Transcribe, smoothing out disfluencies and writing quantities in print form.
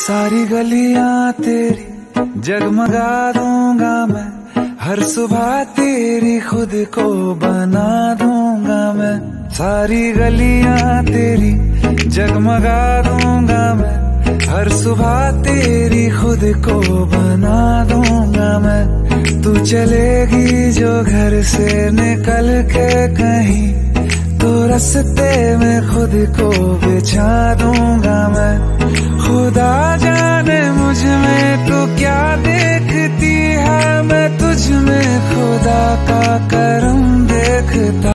सारी गलियां तेरी जगमगा दूंगा मैं, हर सुबह तेरी खुद को बना दूंगा मैं। सारी गलियां तेरी जगमगा दूंगा मैं, हर सुबह तेरी खुद को बना दूंगा मैं। तू चलेगी जो घर से निकल के कहीं, तो रास्ते में खुद को बिछा दूंगा मैं। खुदा जाने मुझ में तू क्या देखती है, मैं तुझ में खुदा का करम देखता